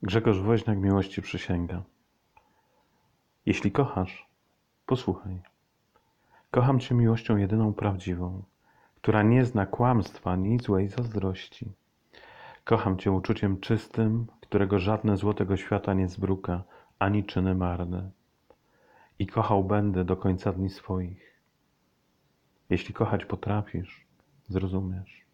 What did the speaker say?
Grzegorz Woźniak miłości przysięga. Jeśli kochasz, posłuchaj. Kocham Cię miłością jedyną prawdziwą, która nie zna kłamstwa ani złej zazdrości. Kocham Cię uczuciem czystym, którego żadne zło tego świata nie zbruka, ani czyny marne. I kochał będę do końca dni swoich. Jeśli kochać potrafisz, zrozumiesz.